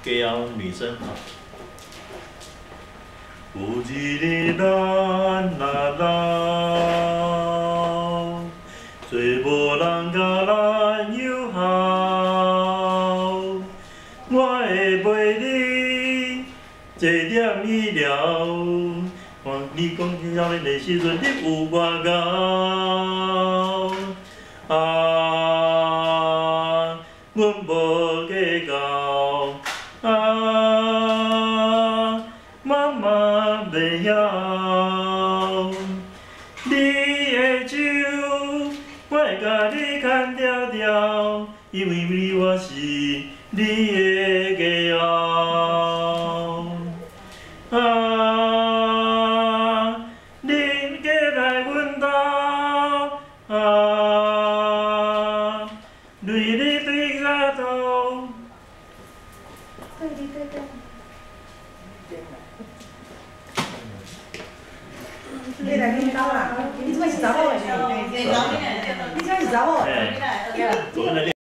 给后女生啊。有一日咱若老，做无人甲咱友好，我会陪你坐点医疗。看你讲少年的时阵，你有偌敖？啊，阮无计较。啊，妈妈袂晓。你的手，我会甲你牵条条，因为我是你的家后。啊，恁过来阮兜，啊，对你对甲头。 对。你来阮兜啦，你即摆是查某的是？你即摆是查某的？ 昨天来练